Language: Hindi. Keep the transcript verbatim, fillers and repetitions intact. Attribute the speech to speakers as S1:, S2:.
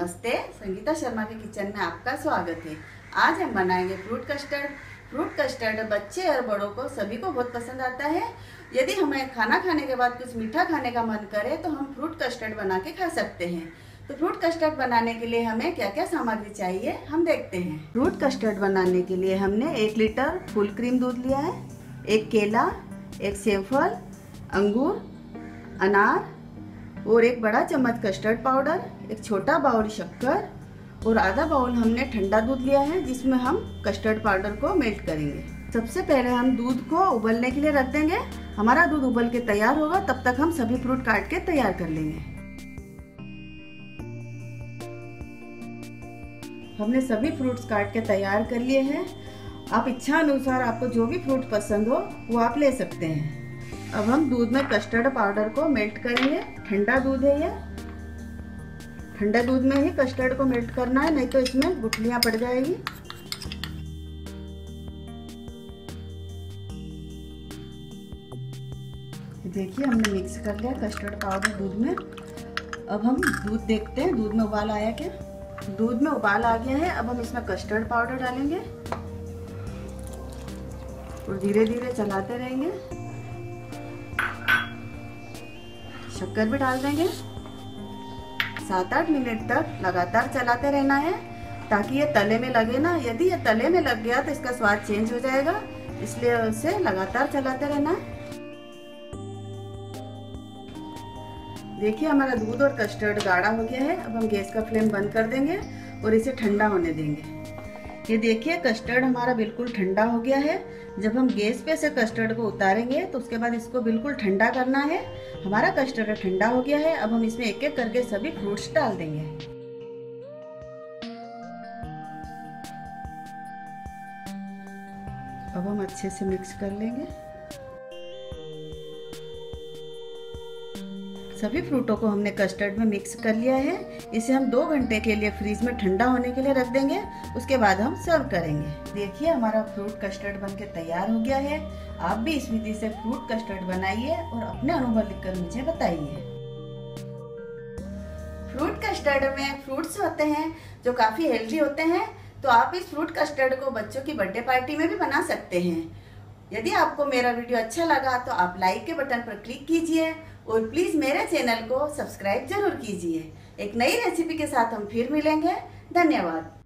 S1: नमस्ते, संगीता शर्मा के किचन में आपका स्वागत है। आज हम बनाएंगे फ्रूट कस्टर्ड। फ्रूट कस्टर्ड बच्चे और बड़ों को सभी को बहुत पसंद आता है। यदि हमें खाना खाने के बाद कुछ मीठा खाने का मन करे तो हम फ्रूट कस्टर्ड बना के खा सकते हैं। तो फ्रूट कस्टर्ड बनाने के लिए हमें क्या क्या सामग्री चाहिए हम देखते हैं। फ्रूट कस्टर्ड बनाने के लिए हमने एक लीटर फुल क्रीम दूध लिया है, एक केला, एक सेवफल, अंगूर, अनार और एक बड़ा चम्मच कस्टर्ड पाउडर, एक छोटा बाउल शक्कर और आधा बाउल हमने ठंडा दूध लिया है जिसमें हम कस्टर्ड पाउडर को मेल्ट करेंगे। सबसे पहले हम दूध को उबलने के लिए रख देंगे। हमारा दूध उबल के तैयार होगा, तब तक हम सभी फ्रूट काट के तैयार कर लेंगे। हमने सभी फ्रूट्स काट के तैयार कर लिए हैं। आप इच्छा अनुसार आपको जो भी फ्रूट पसंद हो वो आप ले सकते हैं। अब हम दूध में कस्टर्ड पाउडर को मेल्ट करेंगे। ठंडा दूध है ये, ठंडा दूध में ही कस्टर्ड को मेल्ट करना है, नहीं तो इसमें गुठलियां पड़ जाएगी। देखिए हमने मिक्स कर लिया कस्टर्ड पाउडर दूध में। अब हम दूध देखते हैं दूध में उबाल आया क्या। दूध में उबाल आ गया है। अब हम इसमें कस्टर्ड पाउडर डालेंगे और धीरे धीरे चलाते रहेंगे। शक्कर भी डाल देंगे। सात आठ मिनट तक लगातार चलाते रहना है ताकि ये तले में लगे ना। यदि ये तले में लग गया तो इसका स्वाद चेंज हो जाएगा, इसलिए उसे लगातार चलाते रहना है। देखिए हमारा दूध और कस्टर्ड गाढ़ा हो गया है। अब हम गैस का फ्लेम बंद कर देंगे और इसे ठंडा होने देंगे। ये देखिए कस्टर्ड हमारा बिल्कुल ठंडा हो गया है। जब हम गैस पे से कस्टर्ड को उतारेंगे तो उसके बाद इसको बिल्कुल ठंडा करना है। हमारा कस्टर्ड ठंडा हो गया है। अब हम इसमें एक एक करके सभी फ्रूट्स डाल देंगे। अब हम अच्छे से मिक्स कर लेंगे। सभी फ्रूटों को हमने कस्टर्ड में मिक्स कर लिया है। इसे हम दो घंटे के लिए फ्रीज में ठंडा होने के लिए रख देंगे। उसके बाद हम सर्व करेंगे। देखिए हमारा फ्रूट कस्टर्ड बनके तैयार हो गया है। आप भी इस विधि से फ्रूट कस्टर्ड बनाइए और अपने अनुभव लिखकर मुझे बताइए। फ्रूट कस्टर्ड में फ्रूट्स होते हैं जो काफी हेल्दी होते हैं, तो आप इस फ्रूट कस्टर्ड को बच्चों की बर्थडे पार्टी में भी बना सकते हैं। यदि आपको मेरा वीडियो अच्छा लगा तो आप लाइक के बटन पर क्लिक कीजिए और प्लीज मेरे चैनल को सब्सक्राइब जरूर कीजिए। एक नई रेसिपी के साथ हम फिर मिलेंगे। धन्यवाद।